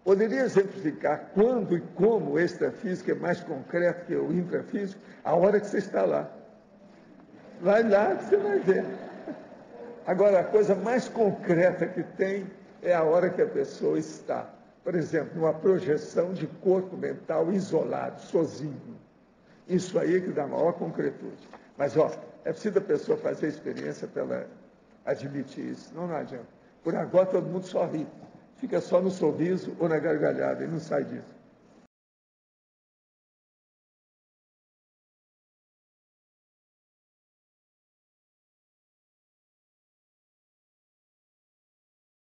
Poderia exemplificar quando e como o extrafísico é mais concreto que o intrafísico? A hora que você está lá. Vai lá que você vai ver. Agora, a coisa mais concreta que tem é a hora que a pessoa está, por exemplo, numa projeção de corpo mental isolado, sozinho. Isso aí que dá maior concretude. Mas, é preciso a pessoa fazer a experiência para ela admitir isso. Não adianta. Por agora todo mundo só ri. Fica só no sorriso ou na gargalhada e não sai disso.